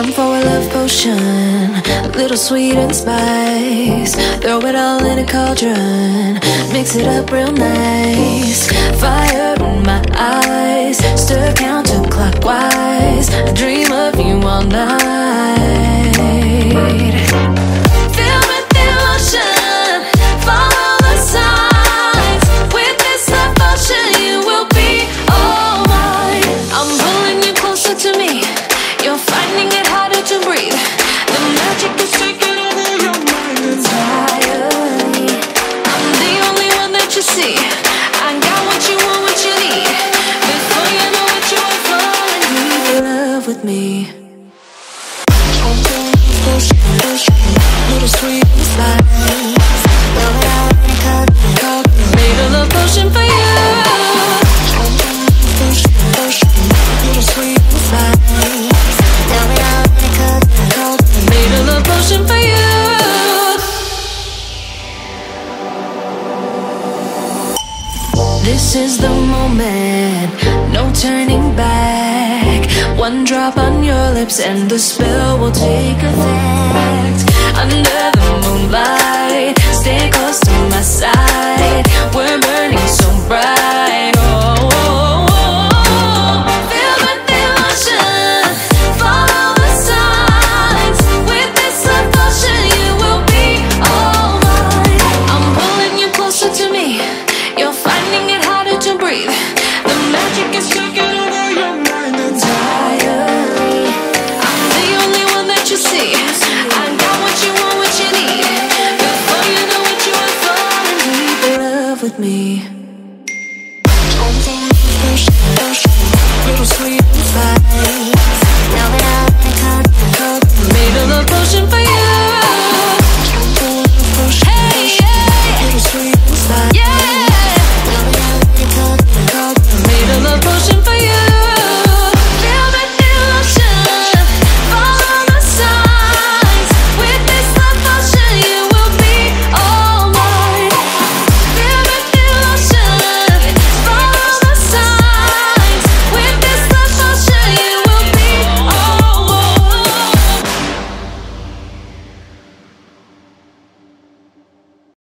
time for a love potion, a little sweet and spice. Throw it all in a cauldron, mix it up real nice. Fire in my eyes, stir counterclockwise. I dream of you all night. Filled with emotion, follow the signs. With this love potion, you will be all mine. I'm pulling you closer to me. You're finding it harder to breathe. The magic is taking over your mind entirely. I'm the only one that you see. I got what you want, what you need. Before you know what you are falling, deep in love with me. Little sweet spice. Made a love potion for you. Little sweet spice. Made a love potion for you. This is the moment, no turning back. One drop on your lips and the spell will take effect. Under the moonlight, stay close to my side. We're burning so bright. Oh, oh, oh, oh. Filled with emotion, follow the signs. With this love potion, you will be all mine. I'm pulling you closer to me. You're finding it harder to breathe. The magic is taking over your mind entirely. I'm the only one that you see. I got what you want, what you need. Before you know what you are falling, deep in love with me.